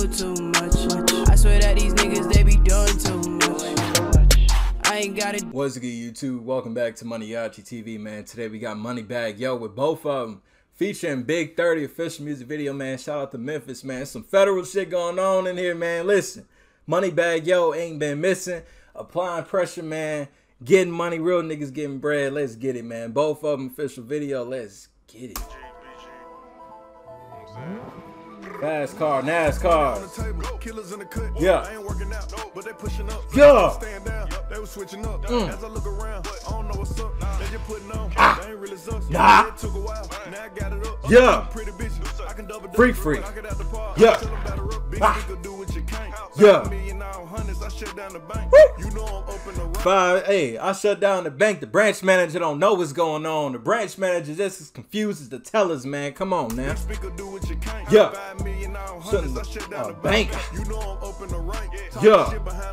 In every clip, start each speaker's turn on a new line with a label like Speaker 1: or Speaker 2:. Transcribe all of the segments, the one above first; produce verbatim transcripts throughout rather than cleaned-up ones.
Speaker 1: do too much. I swear that these niggas, they be doing too much. I ain't got it.
Speaker 2: What's good, YouTube? Welcome back to Moneyyachi T V, man. Today we got Moneybagg Yo with both of them featuring Big thirty official music video, man. Shout out to Memphis, man. Some federal shit going on in here, man. Listen, Moneybagg Yo ain't been missing. Applying pressure, man. Getting money, real niggas getting bread. Let's get it, man. Both of them official video. Let's get it. Fast car, NASCAR. Yeah. Yeah. They was switching up. Mm. As I look around, I don't know what's up. They just putting on. Ah. They ain't really sucks. Nah. It took a while. Now I got it up. Yeah. Pretty bitch. I can double freak freak. Yeah. Ah. Yeah. Five. Hey, I shut down the bank. The branch manager don't know what's going on. The branch manager just as confused as the tellers, man. Come on now. Yeah. Shutting the bank. Yeah.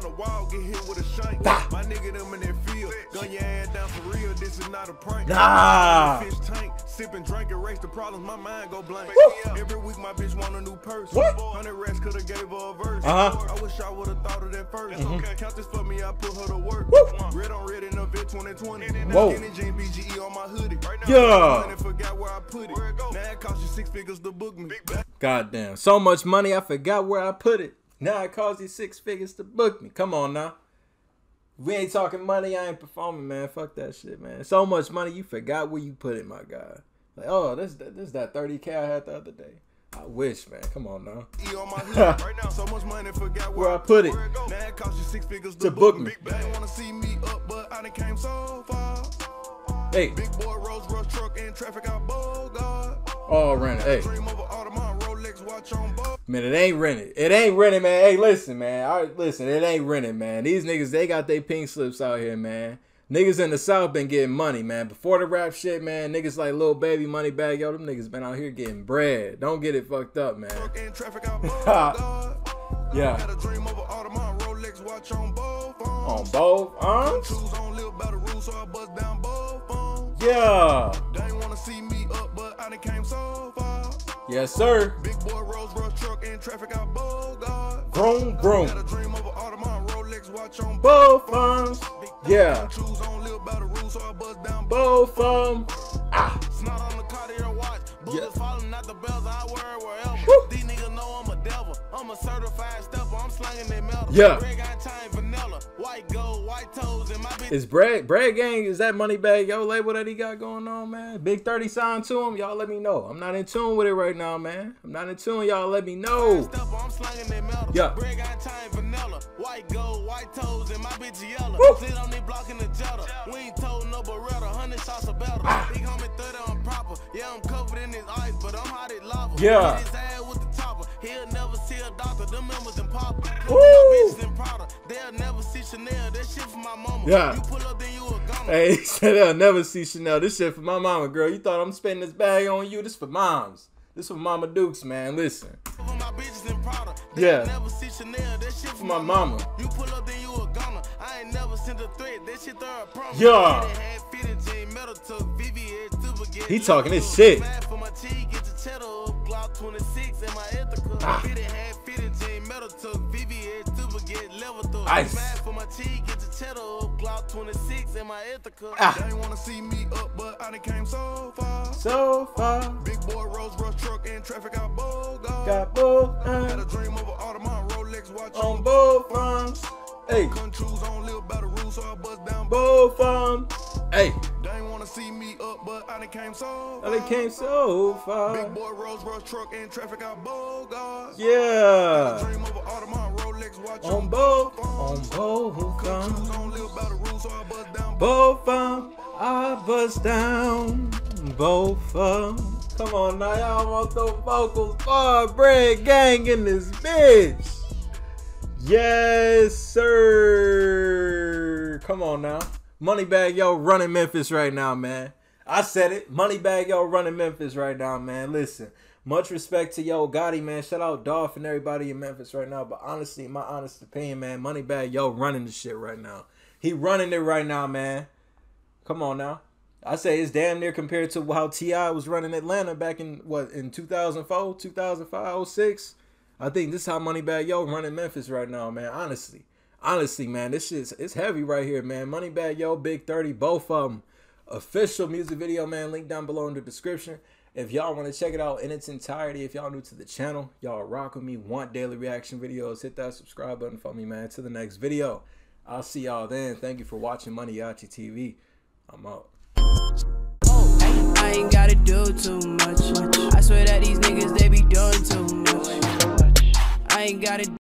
Speaker 2: Nah. My nigga them in their field. Gun your ass down for real. This is not a prank. Nah. Fish tank, sip and drink, erase the problems. My mind go blank. Every week my bitch want a new purse. What? Hundred racks could have gave her a verse. Uh-huh. I wish I would have thought of that first. Mm-hmm. Okay, count this for me. I put her to work. Woo. Red on red in the vid twenty twenty. Whoa. B G E on my hoodie. Yeah. I forgot where I put it. Now it cost you six figures to book me. Goddamn. So much money. I forgot where I put it. Now it costs you six figures to book me. Come on now. We ain't talking money, I ain't performing, man. Fuck that shit, man. So much money, you forgot where you put it, my guy. Like, oh, this this that thirty K I had the other day. I wish, man. Come on now. So much money, forgot where I put it. Now it cost you six figures to book me. Wanna see me up, but I done came so far. Hey. Big boy Rolls Royce truck in traffic out Bogart. Oh, rented. Hey. Man, it ain't rented. It ain't rented, man. Hey, listen, man. All right, listen, it ain't rented, man. These niggas, they got their pink slips out here, man. Niggas in the South been getting money, man. Before the rap shit, man, niggas like Lil Baby, Moneybagg Yo, them niggas been out here getting bread. Don't get it fucked up, man. Yeah. On both arms? Yeah. Yes, sir. Big boy Rolls Royce truck in traffic out Bogart. Grown, grown. Both arms. Yeah. Both arms. Ah. These niggas know I'm a devil. I'm a certified stepper. I'm slanging that metal. Yeah. White gold, white toes in my bitch. Is Bread Bread Gang, is that Moneybagg Yo label that he got going on, man? Big thirty signed to him. Y'all let me know. I'm not in tune with it right now, man. I'm not in tune. Y'all let me know. Yeah. White gold, white toes in my bitch yellow. Sit on me blocking the jetta. We ain't told no Beretta. Hundred shots of better. Big homie thirty on proper. Yeah, I'm covered in his ice, but I'm hot at lava. Yeah. His ass with the topper. He'll never see a doctor. Them members in pop. Bitches in Prada. They'll never see Chanel. That shit for my mama. Yeah. You pull up, then you a gunner. Hey, he said they'll never see Chanel. This shit for my mama, girl. You thought I'm spending this bag on you? This for moms. This for Mama Dukes, man. Listen. Yeah. Never see Chanel. That shit for my mama. You pull up, then you a gunner. I ain't never sent a threat. That shit throw a promise. Yeah. He talking this shit. Ah. Ice. Ah. They wanna see me up, but I done came so far. So far. Big boy Rolls Royce truck in traffic out Bogart. Got both arms. Had a dream of an Audemars Rolex watch on both arms. Hey. Controls on live by the rules, so I bust down both arms. Hey. They ain't wanna see me up, but I done came so far. I done came so far. Big boy Rolls Royce truck in traffic out Bogart. Yeah. Had a dream of an Audemars Rolex watch on both arms. On both arms. On live by the rules, so I bust down both arms. I bust down both arms. Come on now, y'all want those vocals? Oh, Bread Gang in this bitch. Yes, sir. Come on now. Moneybagg Yo running Memphis right now, man. I said it. Moneybagg Yo running Memphis right now, man. Listen, much respect to Yo Gotti, man. Shout out Dolph and everybody in Memphis right now. But honestly, my honest opinion, man, Moneybagg Yo running the shit right now. He running it right now, man. Come on now. I say it's damn near compared to how T I was running Atlanta back in, what, in two thousand four, two thousand five, oh six. I think this is how Moneybagg Yo running Memphis right now, man. Honestly. Honestly, man, this shit's it's heavy right here, man. Moneybagg Yo, Big thirty, both of them. Official music video, man. Link down below in the description. If y'all want to check it out in its entirety, if y'all new to the channel, y'all rock with me, want daily reaction videos, hit that subscribe button for me, man. To the next video. I'll see y'all then. Thank you for watching Moneyyachi T V. I'm out.
Speaker 1: I ain't gotta do too much. I swear that these niggas, they be doing too much. I ain't gotta